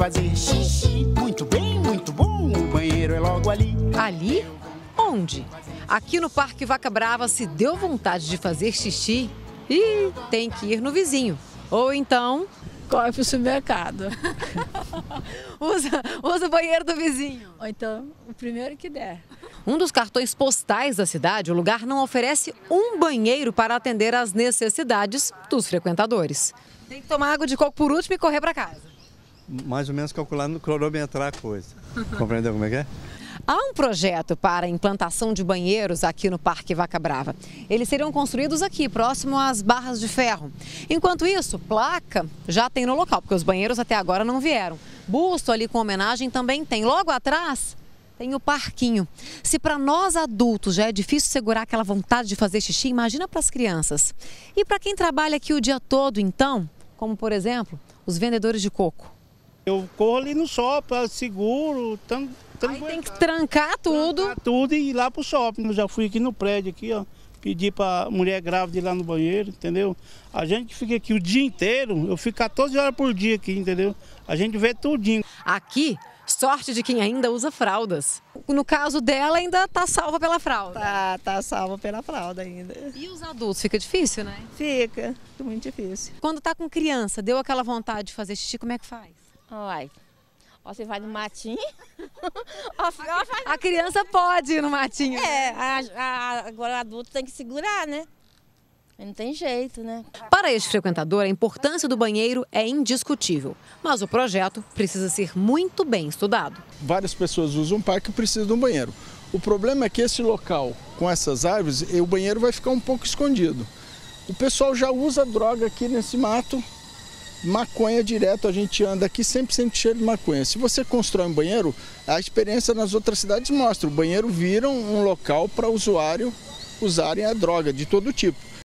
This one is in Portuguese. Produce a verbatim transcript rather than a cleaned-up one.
fazer xixi. Muito bem, muito bom, o banheiro é logo ali. Ali? Onde? Aqui no Parque Vaca Brava, se deu vontade de fazer xixi, ih, tem que ir no vizinho. Ou então... corre pro supermercado. usa, usa o banheiro do vizinho. Ou então, o primeiro que der. Um dos cartões postais da cidade, o lugar não oferece um banheiro para atender às necessidades dos frequentadores. Tem que tomar água de coco por último e correr para casa. Mais ou menos calculando, cronometrar a coisa. Compreendeu como é que é? Há um projeto para a implantação de banheiros aqui no Parque Vaca Brava. Eles seriam construídos aqui, próximo às barras de ferro. Enquanto isso, placa já tem no local, porque os banheiros até agora não vieram. Busto ali com homenagem também tem. Logo atrás tem o parquinho. Se para nós adultos já é difícil segurar aquela vontade de fazer xixi, imagina para as crianças. E para quem trabalha aqui o dia todo, então, como por exemplo, os vendedores de coco. Eu corro ali no shopping, seguro, tanto... Aí tem que trancar tudo. Trancar tudo e ir lá pro shopping. Eu já fui aqui no prédio, aqui, ó. Pedi pra mulher grávida ir lá no banheiro, entendeu? A gente fica aqui o dia inteiro, eu fico quatorze horas por dia aqui, entendeu? A gente vê tudinho. Aqui, sorte de quem ainda usa fraldas. No caso dela, ainda tá salva pela fralda. Tá, tá salva pela fralda ainda. E os adultos? Fica difícil, né? Fica, fica muito difícil. Quando tá com criança, deu aquela vontade de fazer xixi, como é que faz? Ai, ó, você vai no matinho. A criança pode ir no matinho. É, a, a, agora o adulto tem que segurar, né? Não tem jeito, né? Para este frequentador, a importância do banheiro é indiscutível. Mas o projeto precisa ser muito bem estudado. Várias pessoas usam um parque e precisam de um banheiro. O problema é que esse local, com essas árvores, o banheiro vai ficar um pouco escondido. O pessoal já usa droga aqui nesse mato. Maconha direto, a gente anda aqui sempre sente cheiro de maconha. Se você constrói um banheiro, a experiência nas outras cidades mostra. O banheiro vira um local para o usuário usarem a droga de todo tipo.